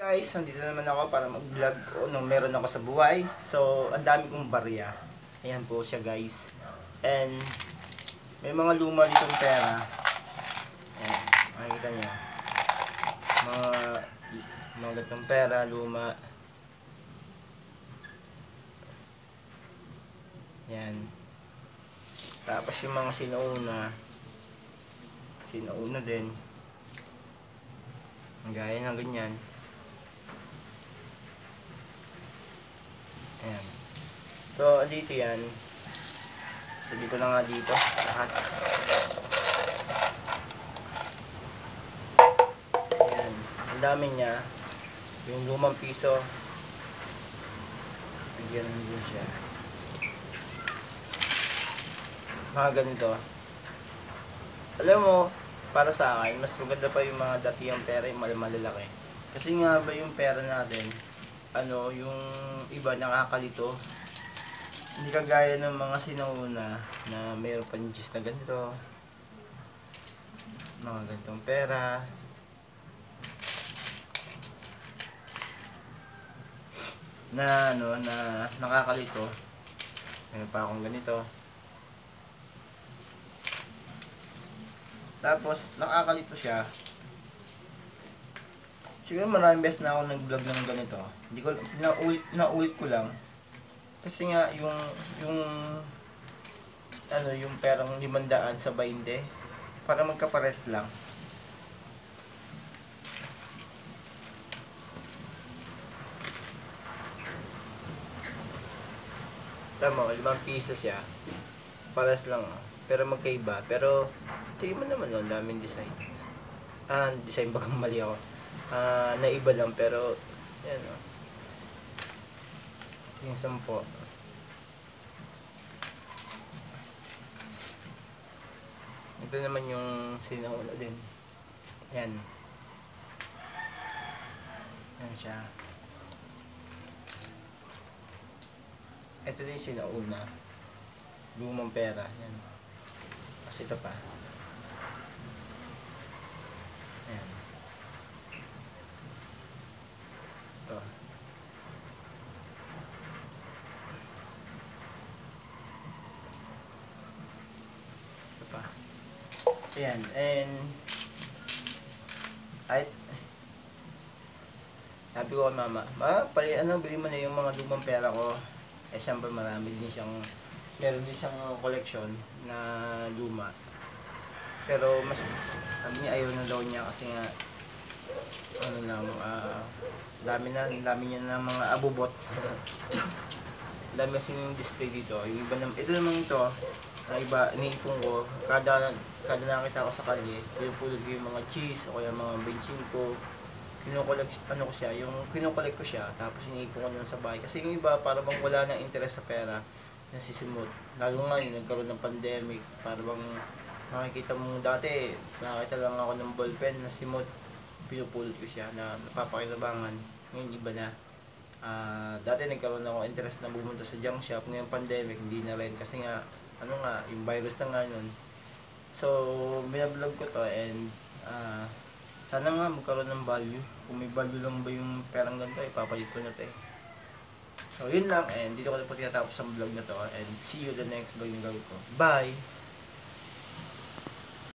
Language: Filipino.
Guys, nandito naman ako para mag-vlog nung meron ako sa buhay. So, ang dami kong barya. Ayan po siya guys. And, may mga luma ditong pera. Ayan, makikita niyo. Mga gatong pera, luma. Ayan. Tapos yung mga sinauna din. Gaya ng ganyan. Ayan. So, dito yan. Sabi ko na nga dito. Lahat. Ayan. Ang dami niya. Yung ₱5. Bigyan din siya. Mga ganito. Alam mo, para sa akin, mas maganda pa yung mga dati yung pera yung malalaki. Kasi nga ba yung pera natin, yung iba nakakalito. Hindi kagaya ng mga sinauna na mayroon pa gist na ganito. Mga ganitong pera. Na nakakalito. Mayroon pa akong ganito. Tapos, nakakalito siya. Siguro maraming beses na ako nag-vlog ng ganito. Hindi ko, naulit ko lang. Kasi nga, yung perang 500 sa 20, para magkapares lang. Tama, ₱5 siya. Pares lang, pero magkaiba. Pero, tingin mo naman, ang daming design. Design baka mali ako. Naiba lang, pero, yan o. Yung 10. Ito naman yung sinauna din. Yan. Yan siya. Ito din yung sinauna. Lumang pera. Yan. Kasi ito pa. Ayan. Ito. Ito pa. Ayan. And sabi ko kay mama, bili mo na yung mga lumang pera ko. Siyempre meron din siyang collection na luma. Pero mas sabi niya ayaw na daw niya kasi nga dami niya ng mga abubot. Dami kasi yung display dito. Yung iba ito naman ito, na iba iniipon ko kada nakita ko sa kalye, pinupulot ko yung mga cheese o kaya mga bensin ko. Kinukolekt ko siya, tapos iniipon ko lang sa bahay. Kasi yung iba para bang wala nang interes sa pera, nasisimot. Lalo ngayon nagkaroon ng pandemic, para bang nakikita mo dati, nakakita lang ako ng ballpen na simot, pinupulot ko siya na napapakinabangan. Ngayon iba na. Dati nagkaroon ako interest na bumunta sa junk shop. Ngayong pandemic, hindi na rin. Kasi nga, yung virus na nga nun. So, binablog ko to and sana nga magkaroon ng value. Kung may value lang ba yung perang ganito, ipapalit ko na to eh. So, yun lang. And dito ko na po tinatapos ang vlog na to. And see you the next vlog na gawin ko. Bye!